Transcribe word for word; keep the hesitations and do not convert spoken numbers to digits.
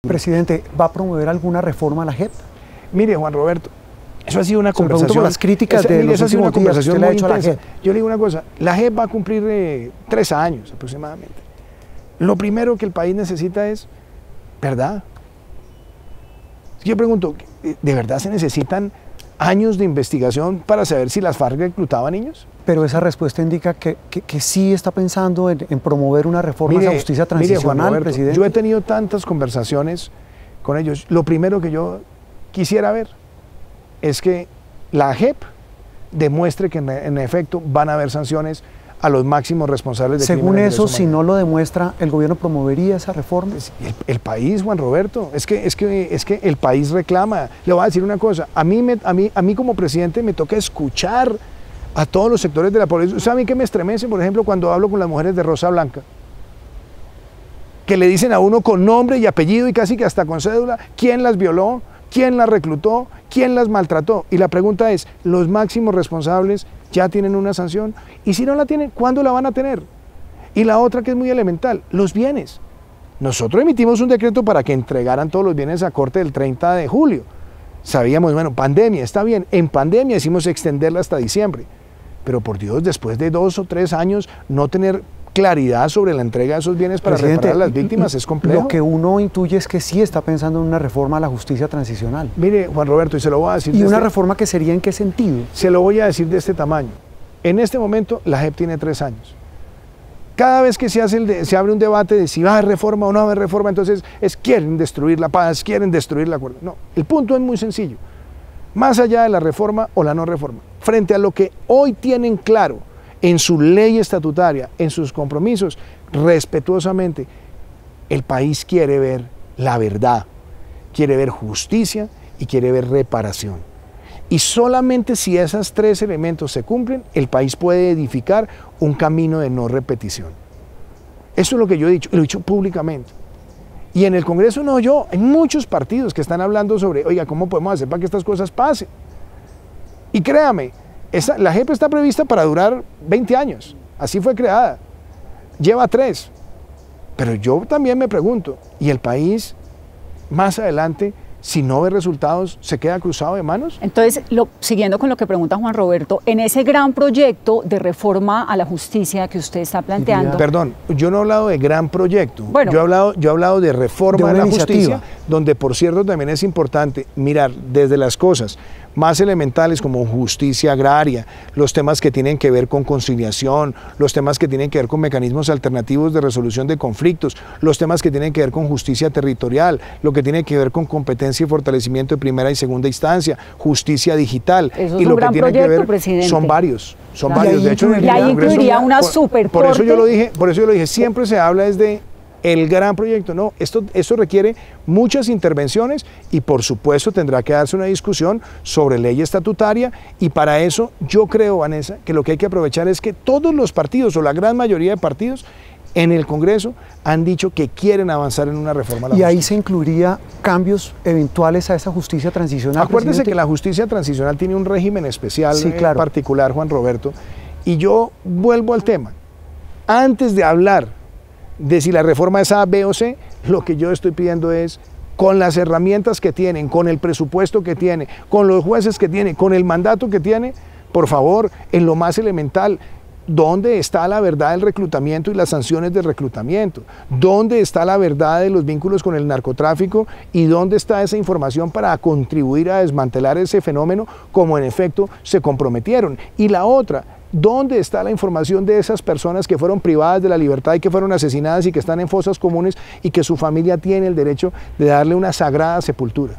Presidente, ¿va a promover alguna reforma a la J E P? Mire, Juan Roberto, eso ha sido una conversación. Por las críticas esa, de mire, los eso ha sido una últimos días conversación que le ha muy hecho a la intensa. J E P. Yo le digo una cosa, la J E P va a cumplir eh, tres años aproximadamente. Lo primero que el país necesita es verdad. Yo pregunto, ¿de verdad se necesitan años de investigación para saber si las FARC reclutaban niños? Pero esa respuesta indica que, que, que sí está pensando en, en promover una reforma mire, a la justicia mire, Juan transicional, Roberto, presidente. yo he tenido tantas conversaciones con ellos. Lo primero que yo quisiera ver es que la J E P demuestre que en, en efecto van a haber sanciones a los máximos responsables de Según crímenes eso, de si no lo demuestra, ¿el gobierno promovería esa reforma? El, el país, Juan Roberto, es que, es, que, es que el país reclama. Le voy a decir una cosa, a mí, me, a, mí, a mí como presidente me toca escuchar a todos los sectores de la población. ¿Saben qué me estremece, por ejemplo, cuando hablo con las mujeres de Rosa Blanca? Que le dicen a uno con nombre y apellido y casi que hasta con cédula, quién las violó, quién las reclutó, quién las maltrató. Y la pregunta es, ¿los máximos responsables ya tienen una sanción? Y si no la tienen, ¿cuándo la van a tener? Y la otra que es muy elemental, los bienes. Nosotros emitimos un decreto para que entregaran todos los bienes a corte del treinta de julio. Sabíamos, bueno, pandemia, está bien. En pandemia hicimos extenderla hasta diciembre. Pero por Dios, después de dos o tres años, no tener claridad sobre la entrega de esos bienes para Presidente, reparar a las víctimas es complejo. Lo que uno intuye es que sí está pensando en una reforma a la justicia transicional. Mire, Juan Roberto, y se lo voy a decir... ¿Y de una este, reforma que sería en qué sentido? Se lo voy a decir de este tamaño. En este momento, la J E P tiene tres años. Cada vez que se, hace el de, se abre un debate de si va a haber reforma o no va a haber reforma, entonces es quieren destruir la paz, quieren destruir la acuerdo. No, el punto es muy sencillo. Más allá de la reforma o la no reforma, frente a lo que hoy tienen claro en su ley estatutaria, en sus compromisos, respetuosamente, el país quiere ver la verdad, quiere ver justicia y quiere ver reparación. Y solamente si esos tres elementos se cumplen, el país puede edificar un camino de no repetición. Eso es lo que yo he dicho, y lo he dicho públicamente. Y en el Congreso no yo, hay muchos partidos que están hablando sobre, oiga, ¿cómo podemos hacer para que estas cosas pasen? Y créame, esa, la J E P está prevista para durar veinte años, así fue creada, lleva tres. Pero yo también me pregunto, ¿y el país más adelante, si no ve resultados, se queda cruzado de manos? Entonces, lo, siguiendo con lo que pregunta Juan Roberto, en ese gran proyecto de reforma a la justicia que usted está planteando... Perdón, yo no he hablado de gran proyecto, bueno, yo, he hablado, yo he hablado de reforma de a la iniciativa. justicia, donde por cierto también es importante mirar desde las cosas más elementales como justicia agraria, los temas que tienen que ver con conciliación, los temas que tienen que ver con mecanismos alternativos de resolución de conflictos, los temas que tienen que ver con justicia territorial, lo que tiene que ver con competencia y fortalecimiento de primera y segunda instancia, justicia digital. Eso y es lo un gran que tiene proyecto, que ver presidente. son varios, son Y varios. De hecho, y ahí incluiría una super por, por eso yo lo dije, por eso yo lo dije, siempre se habla desde el gran proyecto. No, esto, esto requiere muchas intervenciones y por supuesto tendrá que darse una discusión sobre ley estatutaria y para eso yo creo, Vanessa, que lo que hay que aprovechar es que todos los partidos o la gran mayoría de partidos en el Congreso han dicho que quieren avanzar en una reforma a la y justicia. ahí se incluiría cambios eventuales a esa justicia transicional. Acuérdese presidente. que la justicia transicional tiene un régimen especial, sí, claro. eh, particular, Juan Roberto, y yo vuelvo al tema. Antes de hablar de si la reforma es A, B o C, lo que yo estoy pidiendo es, con las herramientas que tienen, con el presupuesto que tiene, con los jueces que tiene, con el mandato que tiene, por favor, en lo más elemental, ¿dónde está la verdad del reclutamiento y las sanciones del reclutamiento? ¿Dónde está la verdad de los vínculos con el narcotráfico? ¿Y dónde está esa información para contribuir a desmantelar ese fenómeno como en efecto se comprometieron? Y la otra, ¿dónde está la información de esas personas que fueron privadas de la libertad y que fueron asesinadas y que están en fosas comunes y que su familia tiene el derecho de darle una sagrada sepultura?